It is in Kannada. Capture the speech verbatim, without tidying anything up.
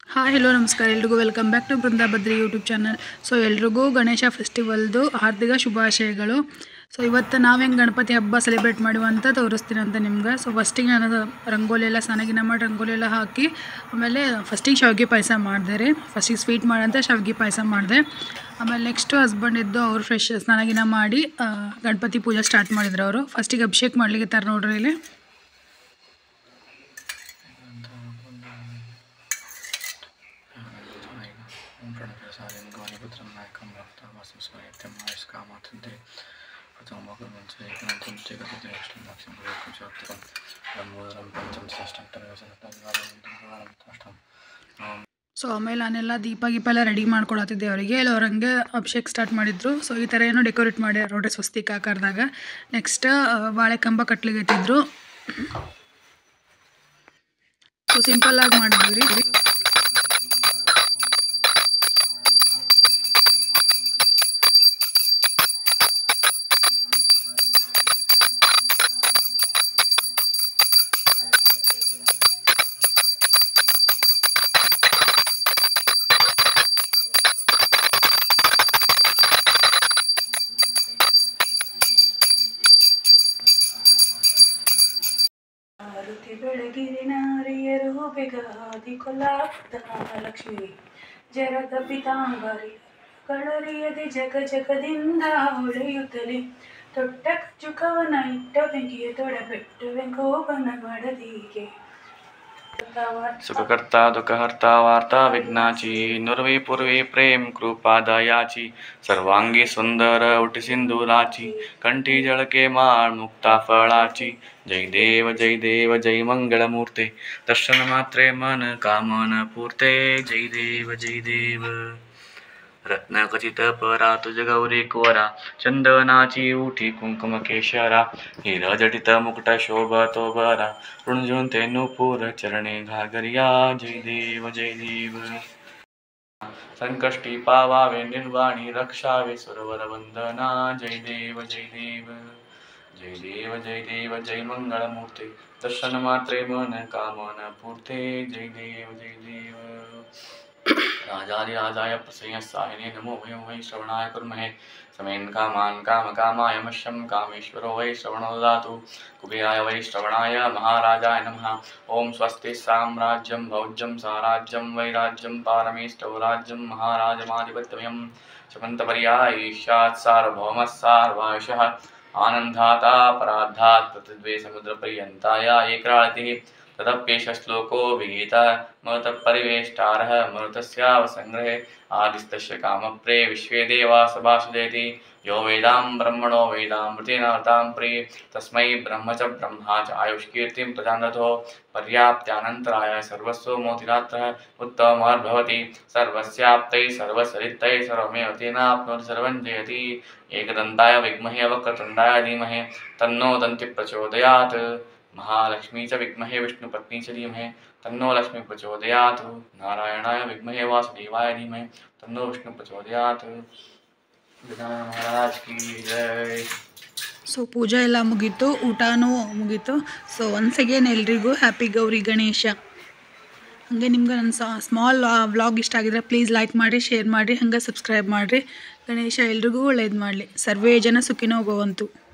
ಹಾಯ್ ಹೆಲೋ ನಮಸ್ಕಾರ ಎಲ್ರಿಗೂ welcome back to Brinda Badri YouTube channel. So ಎಲ್ರಿಗೂ ಗಣೇಶ ಫೆಸ್ಟಿವಲ್ದು ಹಾರ್ದಿಕ ಶುಭಾಶಯಗಳು. ಸೊ ಇವತ್ತು ನಾವು ಹೆಂಗೆ ಗಣಪತಿ ಹಬ್ಬ ಸೆಲೆಬ್ರೇಟ್ ಮಾಡುವ ಅಂತ ತೋರಿಸ್ತೀನಿ ಅಂತ ನಿಮ್ಗೆ. ಸೊ ಫಸ್ಟಿಗೆ ನಾನು ರಂಗೋಲಿ ಎಲ್ಲ ಸ್ನಾನಗಿನ ಮಾಡಿ ರಂಗೋಲಿ ಎಲ್ಲ ಹಾಕಿ ಆಮೇಲೆ ಫಸ್ಟಿಗೆ ಶಾವಿಗೆ ಪಾಯಸ ಮಾಡಿದೆ ರೀ. ಫಸ್ಟಿಗೆ ಸ್ವೀಟ್ ಮಾಡಂತ ಶಾವಿಗೆ ಪಾಯಸ ಮಾಡಿದೆ. ಆಮೇಲೆ ನೆಕ್ಸ್ಟು ಹಸ್ಬೆಂಡ್ ಇದ್ದು ಅವರು ಫ್ರೆಶ್ ಸ್ನಾನಗಿನ ಮಾಡಿ ಗಣಪತಿ ಪೂಜೆ ಸ್ಟಾರ್ಟ್ ಮಾಡಿದ್ರು. ಅವರು ಫಸ್ಟಿಗೆ ಅಭಿಷೇಕ ಮಾಡ್ಲಿಕ್ಕೆ ತರ ನೋಡ್ರಿ ಇಲ್ಲಿ. ಸೊ ಆಮೇಲೆ ನಾನೆಲ್ಲ ದೀಪ ಗೀಪ ಎಲ್ಲ ರೆಡಿ ಮಾಡ್ಕೊಳತ್ತಿದ್ದೆ ಅವರಿಗೆ. ಎಲ್ಲ ಅವ್ರು ಹಂಗೆ ಅಭಿಷೇಕ್ ಸ್ಟಾರ್ಟ್ ಮಾಡಿದ್ರು. ಸೊ ಈ ಥರ ಏನೋ ಡೆಕೋರೇಟ್ ಮಾಡ್ಯಾರ ನೋಡ್ರಿ ಸ್ವಸ್ತಿಕ್ ಆಕಾರದಾಗ. ನೆಕ್ಸ್ಟ್ ಬಾಳೆ ಕಂಬ ಕಟ್ಲಿಕ್ಕೆ ಇಟ್ಟಿದ್ರು. ಸೊ ಸಿಂಪಲ್ ಆಗಿ ಮಾಡಿದ್ವಿ ರೀ. ಬೆಳಗಿನ ನಾರಿಯರು ಬೆಗಾದಿ ಕೊಲ್ಲಾಪುರದ ಲಕ್ಷ್ಮಿ ಜರದ ಪಿತಾಂಬರಿ ಕಳರಿಯದೆ ಜಗ ಜಗದಿಂದ ಹೊಳೆಯುತ್ತಲೇ ತೊಟ್ಟ ಕಚ್ಚುಕವನ ಇಟ್ಟ ಬೆಂಕಿಯ ತೊಡಬೆಟ್ಟು ವೆಂಕೋಬನ ಮಡದಿಗೆ सुखकर्ता दुःखहर्ता वार्ता विघ्नाची नुर्वी पूर्वी प्रेम कृपा दयाची सर्वांगी सुंदर उठी सिंदुराची कंठी जळके माळ मुक्ता फळाची जय देव जय देव जय मंगलमूर्ते दर्शन मात्रे मन कामन पूर्ते जय देव जय देव रत्नखचित परा तुझ गौरी कुवरा चंदनाची उठी कुंकुम केशरा हिर जटित मुकुट शोभतो बरा रुणझुन ते नूपुर चरणे घागरिया जय देव जय देव संकष्टी पावावे निर्वाणी रक्षावे सुरवर वंदना जय देव जय देव जय देव जय देव जय मंगलमूर्ते दर्शन मात्रे मन कामन पूर्ते जय देव जय देव राजाधिराजाय प्रसयसाहिने नमो वयं वै श्रवणाय कुर्महे समेन कामान् कामकामाय मह्यं कामेश्वरो वै श्रवणो ददातु कुबेराय वै श्रवणाय महाराजाय नमः ओम स्वस्ति साम्राज्यं भौज्यं साराज्यं वैराज्यं पारमेष्टौ राज्यं महाराजमाधिपत्यमयं शमन्तपर्यायीशात् सार्वभौमस्सार्वायुषः आनन्दाता पराधात् प्रतिद्वे समुद्रपर्यन्ताय एकराळतिः तदप्येष श्लोको विहितः मरुतपरिवेष्टारः मरुतस्यावसंग्रहे आदिस्तस्य कामप्रे विश्वे देवा सभासुदेति यो वेदां ब्रह्मणो वेदामृतेनावतां प्रे तस्मै ब्रह्म च ब्रह्मा च आयुष्कीर्तिं प्रजानतो पर्याप्त्यानन्तराय सर्वस्व मोतिरात्रः उत्तमर्भवति सर्वस्याप्तै सर्वसरित्तै सर्वमेव तेनाप्नोति सर्वं जयति एकदन्ताय विद्महे वक्रतुण्डाय धीमहि तन्नो दन्ति प्रचोदयात् महालक्ष्मी च विद्महे विष्णुपत्नी च धीमहि तन्नो लक्ष्मी प्रचोदयात् नारायणाय विद्महे वासुदेवाय धीमहि तन्नो विष्णु प्रचोदयात् महाराज की जय. ಸೊ ಪೂಜೆ ಎಲ್ಲ ಮುಗೀತು, ಊಟನೂ ಮುಗೀತು. ಸೊ ಒನ್ಸ್ ಅಗೇನ್ ಎಲ್ರಿಗೂ ಹ್ಯಾಪಿ ಗೌರಿ ಗಣೇಶ. ಹಾಗೆ ನಿಮ್ಗೆ ನನ್ನ ಸ್ಮಾಲ್ ವ್ಲಾಗ್ ಇಷ್ಟ ಆಗಿದ್ರೆ ಪ್ಲೀಸ್ ಲೈಕ್ ಮಾಡಿ, ಶೇರ್ ಮಾಡಿರಿ, ಹಾಗೆ ಸಬ್ಸ್ಕ್ರೈಬ್ ಮಾಡಿರಿ. ಗಣೇಶ ಎಲ್ರಿಗೂ ಒಳ್ಳೇದು ಮಾಡಲಿ. ಸರ್ವೇ ಜನ ಸುಖಿನೋ ಭವಂತು.